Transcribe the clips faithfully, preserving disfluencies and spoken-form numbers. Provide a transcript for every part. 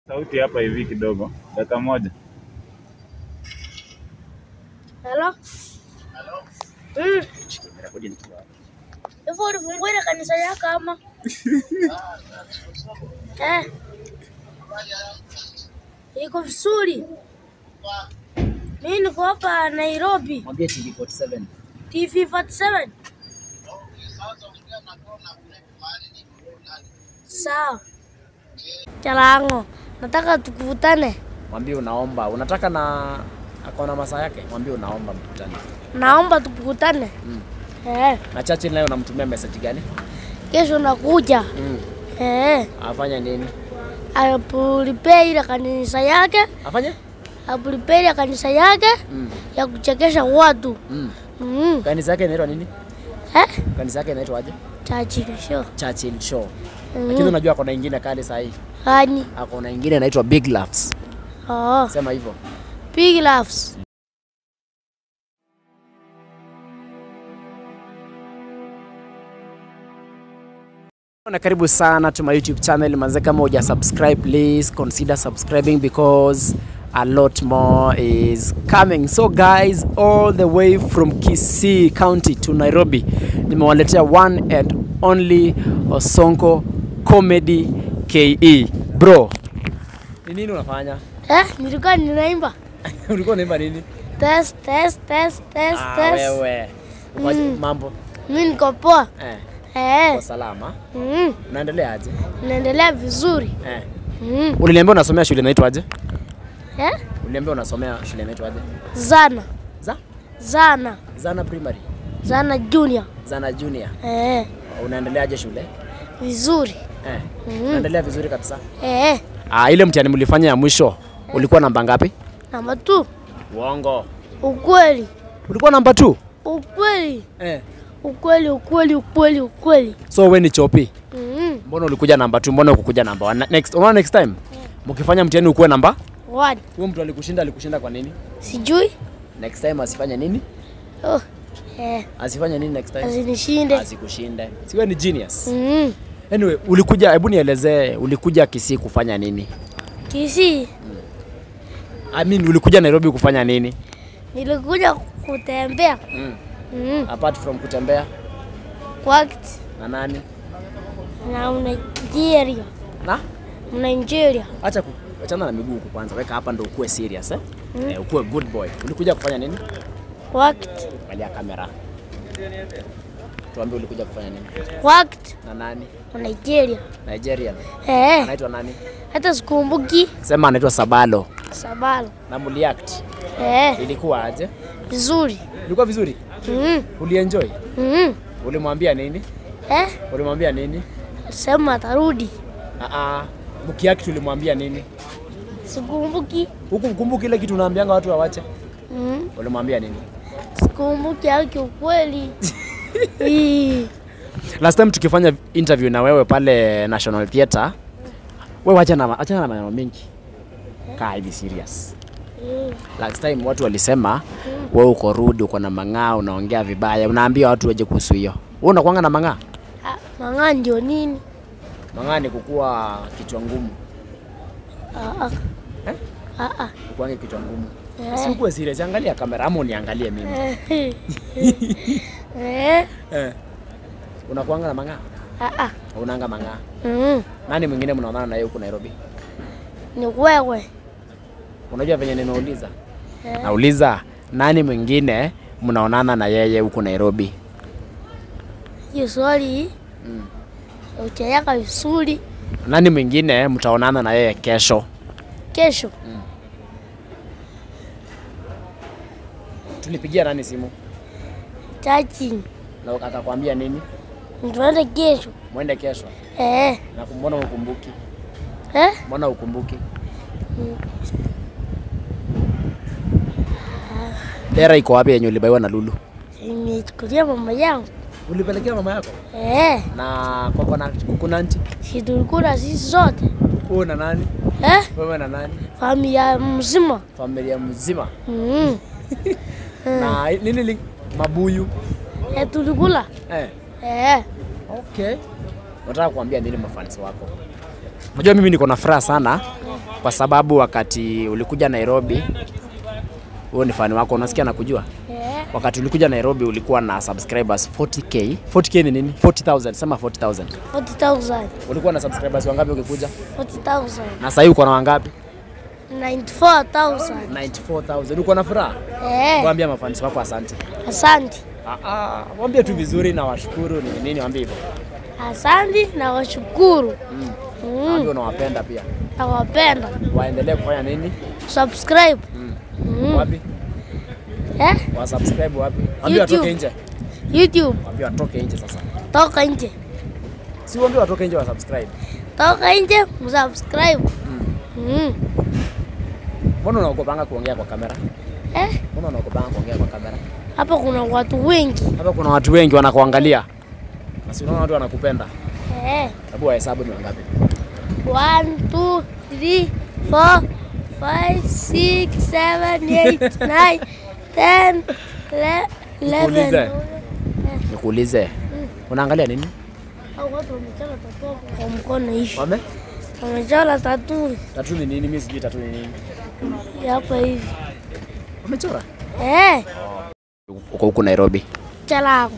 Sauti hapa hivi kidogo. Dakika moja. Hello? Hello? Mm. Hivyo ulifungua ile kanisa yako ama? Eh. Iko vizuri. Mimi niko hapa Nairobi. Mwambie T V arobaini na saba. T V arobaini na saba. Sawa. Jalango, nataka tukutane. Mwambie unaomba. Unataka na akaona masaa yake? Mwambie unaomba mkutane. Naomba tukutane. Mm. Eh. Na Churchill nayo unamtumia message gani? Kesho nakuja. Mm. Eh. Afanya nini? Apulipei ile kanisa yake. Afanya? Apulipei ile kanisa yake. Mm. Ya kuchekesha watu. Mm. Mm. Kanisa yake inaitwa nini? Eh? Kanisa yake inaitwa aje? Churchill show. Churchill show. Mm. Lakini unajua kuna nyingine kali saa hii. Hani. Kuna nyingine inaitwa Big Laughs. Oh. Sema hivyo. Big Laughs. Na karibu sana to my YouTube channel. Manze, kama huja subscribe, please consider subscribing because a lot more is coming. So guys, all the way from Kisii County to Nairobi, nimewaletea one and only ONSONGO Comedy K E. Bro, ni nini unafanya? Eh, nilikuwa ninaimba. Ulikuwa unaimba nini? Test, test, test, test, Ah, test. wewe. Ukaje Mm. mambo? Mimi niko poa. Eh. Eh. Kwa salama. Mm. Unaendelea aje? Naendelea vizuri. Eh. Mm. Uliniambia unasomea shule inaitwa aje? Eh? Uliniambia unasomea shule inaitwa aje? Zana. Za? Zana. Zana Primary. Zana Junior. Zana Junior. Eh. Unaendeleaje shule? Vizuri. Eh. Mm. Unaendelea vizuri kabisa. Eh. Ah, ile mtihani mlifanya ya mwisho ulikuwa namba ngapi? Namba two. Uongo. Ukweli. Ulikuwa namba two? Ukweli. Eh. Ukweli, ukweli, ukweli, ukweli. So wewe ni chopi? Mm. Mbona ulikuja namba two? Mbona ukukuja namba one? Next, unaona next time? Mkifanya mtihani ukuwe namba? One. Huyo mtu alikushinda alikushinda kwa nini? Sijui. Next time asifanye nini? Oh. Eh. Asifanye nini next time? Asinishinde. Asikushinde. Si wewe ni genius. Mm. Anyway, ulikuja, hebu nielezee, ulikuja Kisii kufanya nini? Kisii. I mean, ulikuja Nairobi kufanya nini? Nilikuja kutembea. Mm. Mm. Apart from kutembea Wakati na nani? na Nigeria. Na? Nigeria. Acha kuachana na miguu huko kwanza. Weka hapa ndio ukue serious eh? Mm. Eh, ukue good boy. Ulikuja kufanya nini? Wakati. Angalia kamera. Tuambie ulikuja kufanya nini? Wakati Na nani? na Nigeria. Nigerian. Eh. Anaitwa nani? Hata sikumbuki. Sema anaitwa SIRBALO. Sabalo. Na muliact. Eh. Ilikuwa aje? Vizuri. Ilikuwa vizuri? Mm. Ulienjoy? Mm. Ulimwambia nini? Eh? Ulimwambia nini? Sema atarudi. Ah ah. Mukiact ulimwambia nini? Sikumbuki. Huku mkumbuki ile kitu unaambianga watu wawache. Mm. Ulimwambia nini? Sikumbuki haki ukweli. Eh. Last time tukifanya interview na wewe pale National Theatre, wewe acha na acha na maneno mengi. Kaa hivi serious. Mm. Last time watu walisema wewe uko rude, uko na mang'aa, unaongea vibaya, unaambia watu waje kuhusu hiyo. Wewe unakuanga na mang'aa? Ah, mang'aa ndio nini? Mang'aa ni kukua kichwa ngumu. Ah ah. Eh? Ah ah. Kukuanga kichwa ngumu. Eh. Si uko serious, angalia kamera ama uniangalie mimi. Eh. Eh. Eh. Unakuanga na mang'aa? Ah ah. Unaanga mang'aa. Mm. Nani mwingine mnaonana na yeye huko Nairobi? Ni wewe. Unajua venye nimeuliza? Eh. Nauliza nani mwingine mnaonana na yeye huko Nairobi? Hiyo swali. Mm. Utayaka vizuri. Nani mwingine mtaonana na yeye kesho? Kesho. Mm. Tulipigia nani simu? Chachi. Na akakwambia nini? Tuende kesho. Mwende kesho. Eh. Na mbona ukumbuki? Eh? Mbona ukumbuki? Mm. Dera iko wapi yenye ulibaiwa na Lulu? Nimechukulia mama yangu. Ulipelekea mama yako? Eh. Na kwa na kukunanti? Si tulikula sisi zote. Wewe na nani? Eh? Wewe na nani? Familia mzima. Familia mzima. Mm. Na nini li, mabuyu? Eh, tulikula. Eh. Eh. Okay. Nataka kuambia nini mafans wako? Unajua mimi niko na furaha sana kwa sababu wakati ulikuja Nairobi, wewe ni fan wako, unasikia na kujua? Eh. Wakati ulikuja Nairobi ulikuwa na subscribers forty K. forty K ni nini? forty thousand, sema forty thousand. forty thousand. Ulikuwa na subscribers wangapi ukikuja? forty thousand. Na sasa hivi uko na wangapi? ninety-four thousand. ninety-four thousand. Uko na furaha? Eh. Waambie mafans wako asante. Asante. Ah ah, waambie tu vizuri na washukuru ni nini, waambie hivyo. Asante na washukuru. Mm. Mm. Waambie unawapenda pia. Nawapenda. Waendelee kufanya nini? Subscribe. Mm. Mm. Wapi? Eh? Wa subscribe wapi? Waambie watoke nje. YouTube. Waambie watoke nje sasa. Toka nje. Si waambie watoke nje wa subscribe. Toka nje, msubscribe. Mm. Mm. Mbona unaogopanga kuongea kwa kamera? Eh? Mbona unaogopanga kuongea kwa kamera? Hapa kuna watu wengi. Hapa kuna watu wengi wanakuangalia. Basi unaona watu wanakupenda. Eh. Hebu wahesabu ni wangapi? one, two, three, four, five, six, seven, eight, nine, ten, eleven. Nikuulize. Unaangalia nini? Hao watu wamechora tatu kwa mkono hivi. Wame? Wamechora tatu. Tatu ni nini? Mimi sijui tatu ni nini. Hapa hivi. Wamechora? Eh. Uko huko Nairobi. Jalango.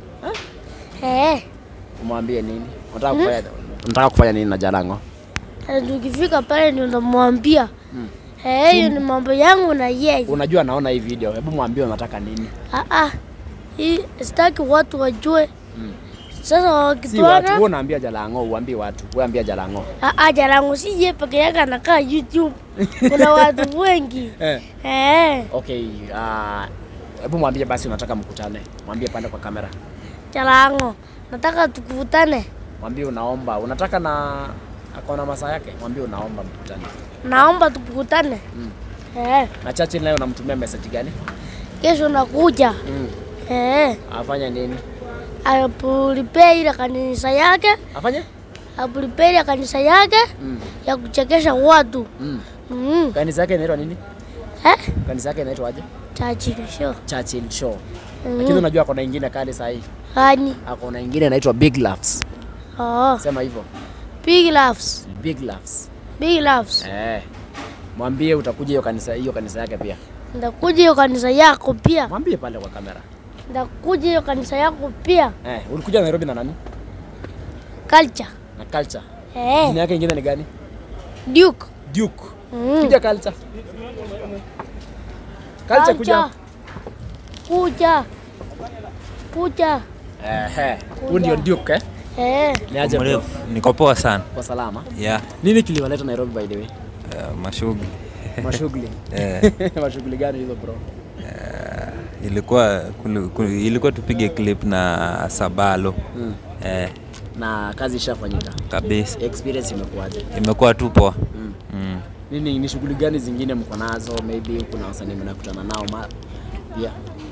Eh. Umwambie nini? Unataka kufanya unataka kufanya nini na Jalango? Tukifika pale ndio ndamwambia. Mm. Eh, hiyo ni mambo yangu na yeye. Unajua naona hii video. Hebu mwambie unataka nini? Ah ah. Hii sitaki watu wajue. Mm. Sasa Si watu, wakituona wewe unaambia Jalango, uambie watu. Wewe ambia Jalango. ah ah, Jalango si yeye peke yake anakaa YouTube. Kuna watu wengi. Eh. Eh. Okay, ah hebu mwambie basi unataka mkutane. Mwambie pande kwa kamera. Jalango, nataka tukutane. Mwambie unaomba. Unataka na akaona masaa yake. Mwambie unaomba mkutane. Naomba tukutane. Mm. Eh. Na Churchill naye unamtumia message gani? Kesho nakuja. Mm. Eh. Afanya nini? Apulipe ile kanisa yake. Afanya? Apulipe ile kanisa yake. Mm. Ya kuchekesha watu. Mm. Mm. Kanisa yake inaitwa nini? Eh? Kanisa yake inaitwa aje? Churchill show. Churchill show. Mm. Lakini unajua kuna nyingine kali saa hii. Hani. Kuna nyingine inaitwa Big Laughs. Oh. Sema hivyo. Big laughs. Big Laughs. Big laughs. Eh. Mwambie utakuja hiyo kanisa hiyo kanisa yake pia. Ndakuja hiyo kanisa yako pia. Mwambie pale kwa kamera. Ndakuja hiyo kanisa yako pia. Eh, ulikuja Nairobi na nani? Culture. Na Culture. Eh. Jina yake nyingine ni gani? Duke. Duke. Mm. Kuja Culture. Culture kuja. Kuja. Kuja. Eh eh. Huyu ndio Duke eh? Eh. Ni aje bro? Niko poa sana. Kwa salama? Yeah. Nini kiliwaleta Nairobi by the way? Uh, mashughuli. Mashughuli. Eh. Mashughuli gani hizo bro? Uh, ilikuwa kulu, kulu, ilikuwa tupige clip na Sirbalo. Mm. Eh. Na kazi ishafanyika. Kabisa. Experience imekuaje? Imekuwa tu poa. Mm. Mm. Nini ni shughuli gani zingine mko nazo? Maybe kuna wasanii mnakutana nao ma pia.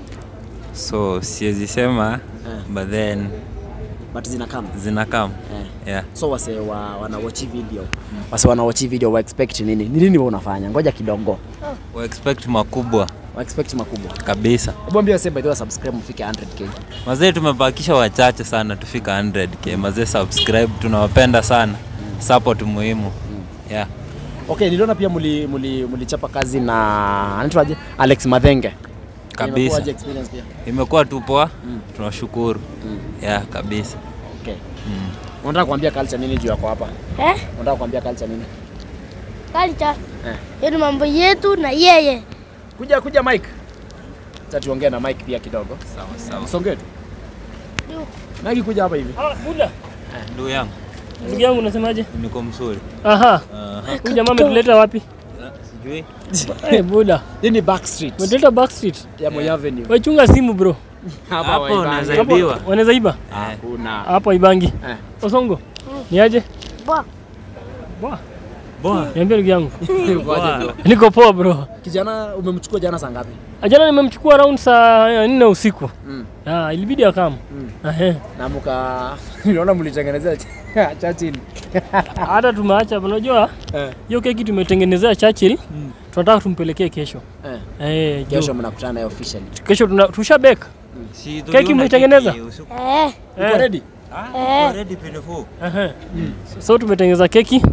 So siwezi sema Eh. but then But zina kama zina come. eh. Yeah. So wase wa wana watch video. Mm. Wase wana watch video wa expect nini? Ni nini wewe unafanya? Ngoja kidogo. We expect makubwa Wa expect makubwa. kabisa. Hebu ambia wase by the way subscribe mfike one hundred K. Mazee tumebakisha wachache sana tufika one hundred K. Mazee subscribe, tunawapenda sana. Mm. Support muhimu. Mm. Yeah. Okay, niliona pia muli muli mlichapa kazi na anaitwaje? Alex Madhenge. Kabisa. Experience pia. Imekuwa tu poa. Mm. Tunashukuru. Mm. Yeah, kabisa. Okay. Mm. Unataka kuambia Culture nini juu yako hapa? Eh? Unataka kuambia Culture nini? Culture. Eh. Hiyo ni mambo yetu na yeye. Kuja kuja Mike. Sasa tuongee na Mike pia kidogo. Sawa sawa. Songea tu. Mike kuja hapa hivi. Ah, Buda. Ndugu yangu. Ndugu yangu unasemaje? Niko mzuri. Aha. Aha. Huyu jamaa ametuleta wapi? Sijui. Eh, Buda. Hii ni Backstreet. Ametuleta Backstreet. Ya Moi Avenue. Wewe chunga simu bro. Hapa Hapo Waibangi. unaweza Hapo ibiwa. wanaweza iba? Hakuna. Hapo Ibangi. Eh. Osongo. Ni aje? Bwa. Bwa. Boa. Niambie ndugu yangu. Kwaje bro? Niko poa bro. Kijana umemchukua jana saa ngapi? Jana nimemchukua around saa nne usiku. Mm. Ah, ilibidi akam. Mm. Ehe. Na mka niliona mlitengenezea Churchill. Hata tumeacha unajua? Eh. Hiyo keki tumetengenezea Churchill. Mm. Tunataka tumpelekee kesho. Eh. Eh, Kesho mnakutana naye officially. Kesho tuna tusha bake. Si Keki mlitengeneza? Eh. Uko ready? Ah, ready beautiful. Ehe. So tumetengeneza keki.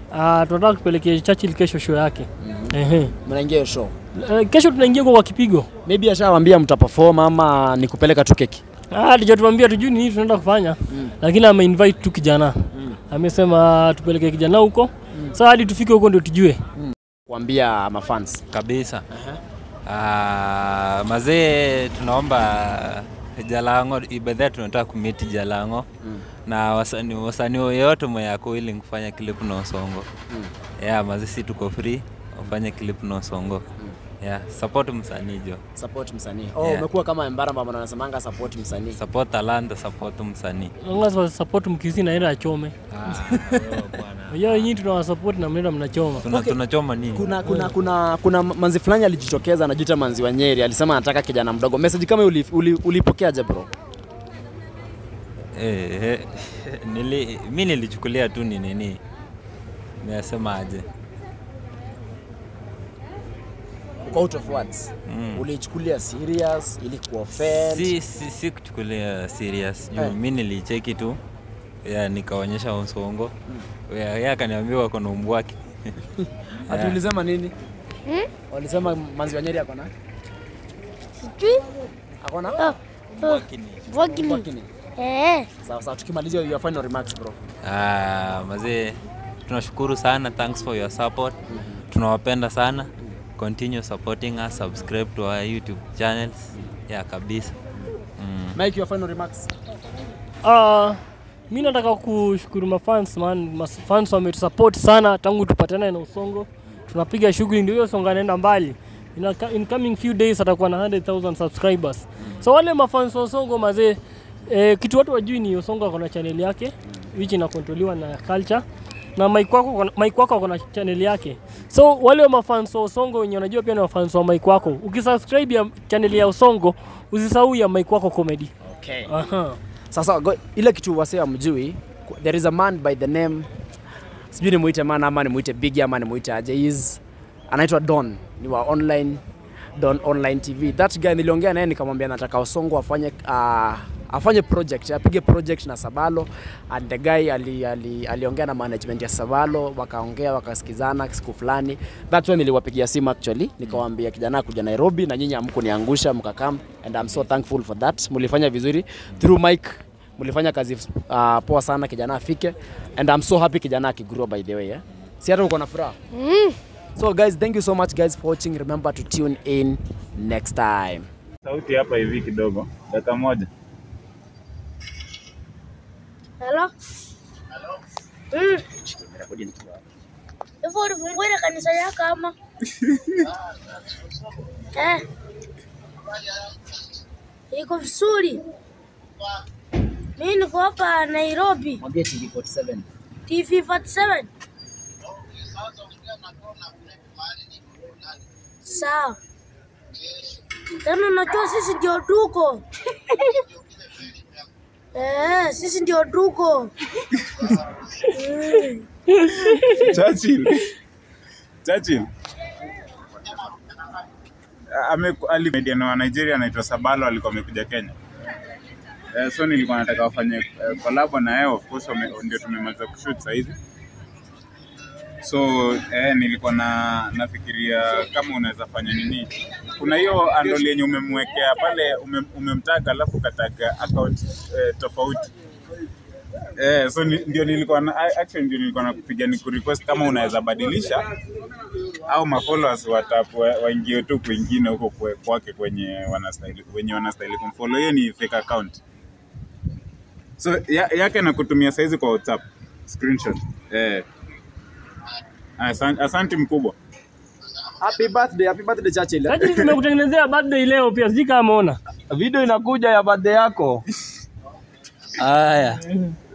Ah, tunataka kupelekea Churchill kesho show yake. Mhm. Ehe. Mnaingia show. Uh, kesho tunaingia kwa kipigo. Maybe ashawaambia mtaperform ama ni kupeleka tu keki. Ah, ndio tuambia tujui nini tunaenda kufanya. Mm. Lakini ame invite tu kijana. Mm. Amesema tupeleke kijana huko. Mm. Sasa hadi tufike huko ndio tujue. Mm. Kuambia mafans kabisa. Uh-huh. Ah, mazee tunaomba Jalango ibadha tunataka kumiti Jalango. Mm. Na wasanii wasanii wote mwako willing kufanya clip na Onsongo. Mm. Yeah, mazee si tuko free ufanye clip na Onsongo. Mm. Yeah, support msanii jo. Support msanii. Oh, yeah. Umekuwa kama embara mbona unasemanga support msanii. Support talanta, support msanii. Unaweza support mkizi na ila achome. Ah, bwana. Yao nyinyi tunawa support na mnaenda mnachoma. Tuna okay. Tunachoma nini? Kuna kuna kuna kuna manzi fulani alijitokeza anajiita manzi wa Nyeri, alisema anataka kijana mdogo. Message kama ulipokeaje uli, uli bro? Eh, eh nili mimi nilichukulia tu ni nini? Nimesema aje? Out of words. Mm. Ulichukulia serious ili kuoffend? Si si si kuchukulia serious. Hey. Mimi nilicheki tu. Ya nikaonyesha Onsongo. Mm. Ya yeye akaniambia wako na umbu wake. Ati ulisema nini? Hmm? Walisema manzi wa Nyeri akona? Sijui. Akona? Oh. Wakini. Wakini. Wakini. Eh. Sawa sawa tukimalizia your final remarks bro. Ah, mazee tunashukuru sana, thanks for your support. Mm-hmm. Tunawapenda sana. Continue supporting us, subscribe to our YouTube channels. Yeah, kabisa. Mm. Make your final remarks. Ah, uh, mimi nataka kushukuru mafans man, mafans wametusupport sana tangu tupatane na Onsongo. Tunapiga shughuli ndio hiyo songa naenda mbali. In, a, in coming few days atakuwa na one hundred thousand subscribers. So wale mafans wa Onsongo mazee eh, kitu watu wajui ni Onsongo ako na channel yake which inakontroliwa na Culture. Na Mike wako Mike wako kuna channel yake. So wale wa mafans wa Onsongo wenye unajua pia ni mafans wa Mike wako. Ukisubscribe ya channel ya Onsongo, usisahau ya Mike wako comedy. Okay. Aha. Sasa ile kitu wasee amjui, there is a man by the name, sijui ni muite man ama ni muite Big ama ni muite aje, is anaitwa Don, ni wa online Don Online T V. That guy niliongea naye nikamwambia nataka Onsongo afanye uh, afanye project, apige project na Sirbalo, and the guy ali ali aliongea na management ya Sirbalo, wakaongea wakasikizana siku fulani. That's when niliwapigia simu actually, nikawaambia kijana kuja Nairobi na nyinyi amkuniangusha mkakam, and I'm so thankful for that. Mulifanya vizuri through Mike, mulifanya kazi uh, poa sana kijana afike, and I'm so happy kijana akigrow by the way, yeah. Si hata uko na furaha. Mm. So guys, thank you so much guys for watching. Remember to tune in next time. Sauti hapa hivi kidogo, dakika moja. Hello? Hello? Mm. Hivyo ulifungulia kanisa yako ama? Eh. Iko vizuri. Mimi niko hapa Nairobi. Mwambie T V forty seven. T V forty seven. Sawa. Tena unajua sisi ndio tuko. Eh, sisi ndio tuko. Churchill. Churchill. Ame alimediana wa Nigeria anaitwa Sirbalo alikuwa amekuja Kenya. Eh, so nilikuwa nataka wafanye uh, collabo na yeye, of course ndio tumemaliza kushoot sasa hivi. So eh nilikuwa na nafikiria kama unaweza fanya nini. Kuna hiyo andoli yenye umemwekea pale ume, umemtaka alafu kataga account eh, tofauti. Eh so ndio nilikuwa na actually ndio nilikuwa nakupiga ni ku request kama unaweza badilisha au ma followers watapu waingie tu kwingine huko kwake kwenye wanastyle wenye wanastyle kumfollow. Hiyo ni fake account. So ya, yake na kutumia saizi kwa WhatsApp screenshot. Eh Asante, asante mkubwa. Happy birthday, happy birthday Churchill. Churchill tumekutengenezea birthday leo pia, sijui kama umeona. Video inakuja ya birthday yako. Aya.